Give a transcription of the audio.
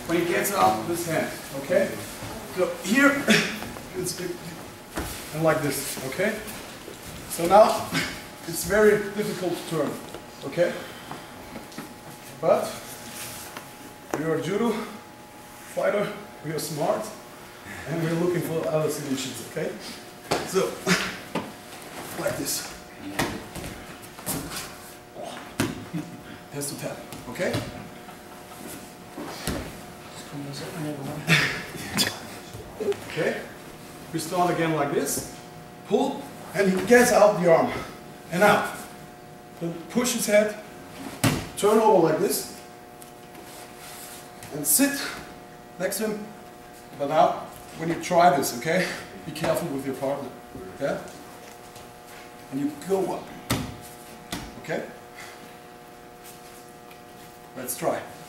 when he gets up this hand, okay? So here, it's and like this, okay? So now, it's very difficult to turn, okay? But, you're a judo fighter, we are smart, and we're looking for other solutions, okay? So, like this. Has to tap, okay? Okay, we start again like this, pull, and he gets out the arm, and out. Then push his head, turn over like this, and sit next to him. But now, when you try this, okay, be careful with your partner, okay? And you go up, okay? Let's try.